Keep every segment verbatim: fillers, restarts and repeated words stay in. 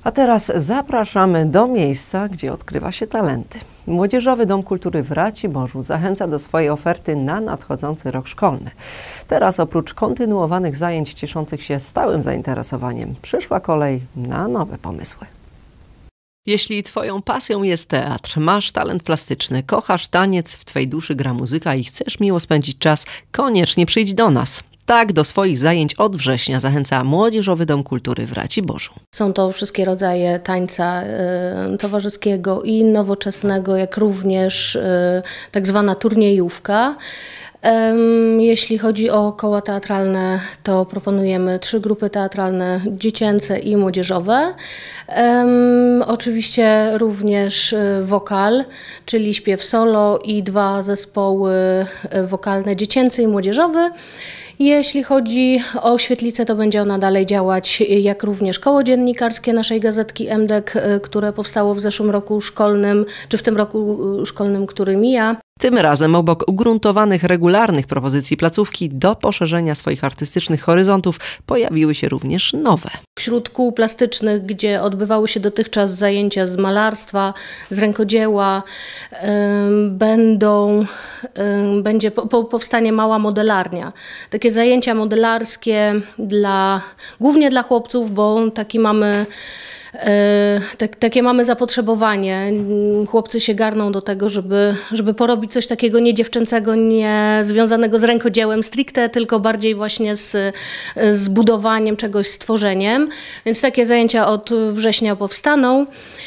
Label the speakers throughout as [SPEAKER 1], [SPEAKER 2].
[SPEAKER 1] A teraz zapraszamy do miejsca, gdzie odkrywa się talenty. Młodzieżowy Dom Kultury w Raciborzu zachęca do swojej oferty na nadchodzący rok szkolny. Teraz oprócz kontynuowanych zajęć cieszących się stałym zainteresowaniem, przyszła kolej na nowe pomysły. Jeśli twoją pasją jest teatr, masz talent plastyczny, kochasz taniec, w twej duszy gra muzyka i chcesz miło spędzić czas, koniecznie przyjdź do nas. Tak do swoich zajęć od września zachęca Młodzieżowy Dom Kultury w Raciborzu.
[SPEAKER 2] Są to wszystkie rodzaje tańca y, towarzyskiego i nowoczesnego, jak również y, tak zwana turniejówka. Um, jeśli chodzi o koła teatralne, to proponujemy trzy grupy teatralne, dziecięce i młodzieżowe. Um, oczywiście również wokal, czyli śpiew solo i dwa zespoły wokalne, dziecięcy i młodzieżowy. Jeśli chodzi o świetlicę, to będzie ona dalej działać, jak również koło dziennikarskie naszej gazetki M D K, które powstało w zeszłym roku szkolnym, czy w tym roku szkolnym, który mija.
[SPEAKER 1] Tym razem obok ugruntowanych, regularnych propozycji placówki do poszerzenia swoich artystycznych horyzontów pojawiły się również nowe.
[SPEAKER 2] Wśród kół plastycznych, gdzie odbywały się dotychczas zajęcia z malarstwa, z rękodzieła, yy, będą, yy, będzie po, po, powstanie mała modelarnia. Takie zajęcia modelarskie dla, głównie dla chłopców, bo taki mamy Tak, takie mamy zapotrzebowanie. Chłopcy się garną do tego, żeby, żeby porobić coś takiego nie dziewczęcego, nie związanego z rękodziełem stricte, tylko bardziej właśnie z, z budowaniem czegoś, z tworzeniem. Więc takie zajęcia od września powstaną.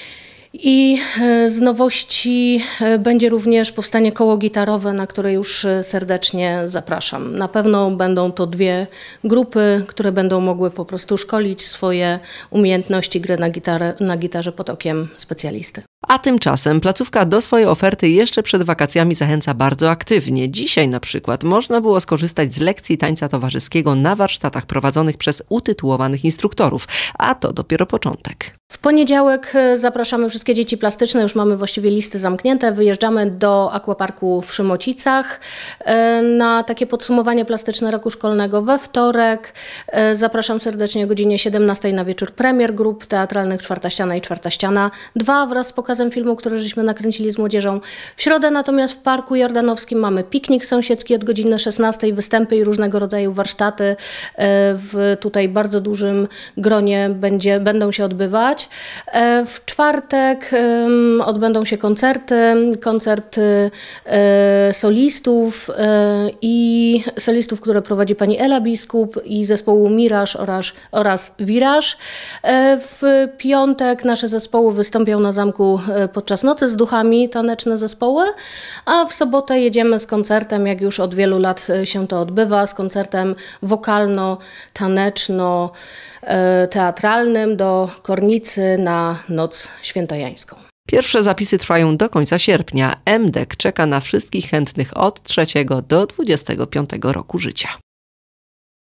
[SPEAKER 2] I z nowości będzie również powstanie koło gitarowe, na które już serdecznie zapraszam. Na pewno będą to dwie grupy, które będą mogły po prostu szkolić swoje umiejętności gry na, gitarę, na gitarze pod okiem specjalisty.
[SPEAKER 1] A tymczasem placówka do swojej oferty jeszcze przed wakacjami zachęca bardzo aktywnie. Dzisiaj na przykład można było skorzystać z lekcji tańca towarzyskiego na warsztatach prowadzonych przez utytułowanych instruktorów, a to dopiero początek.
[SPEAKER 2] W poniedziałek zapraszamy wszystkie dzieci plastyczne, już mamy właściwie listy zamknięte. Wyjeżdżamy do Aquaparku w Szymocicach na takie podsumowanie plastyczne roku szkolnego. We wtorek zapraszam serdecznie o godzinie siedemnastej na wieczór premier grup teatralnych Czwarta Ściana i Czwarta Ściana dwa wraz z pokazem filmu, który żeśmy nakręcili z młodzieżą. W środę natomiast w Parku Jordanowskim mamy piknik sąsiedzki od godziny szesnastej, występy i różnego rodzaju warsztaty w tutaj bardzo dużym gronie będzie, będą się odbywać. W czwartek um, odbędą się koncerty, koncert y, solistów y, i solistów, które prowadzi pani Ela Biskup i zespołu Miraż oraz, oraz Wiraż. Y, w piątek nasze zespoły wystąpią na zamku y, podczas Nocy z Duchami, taneczne zespoły, a w sobotę jedziemy z koncertem, jak już od wielu lat się to odbywa, z koncertem wokalno-taneczno teatralnym do Kornicy na Noc Świętojańską.
[SPEAKER 1] Pierwsze zapisy trwają do końca sierpnia. M D K czeka na wszystkich chętnych od trzeciego do dwudziestego piątego roku życia.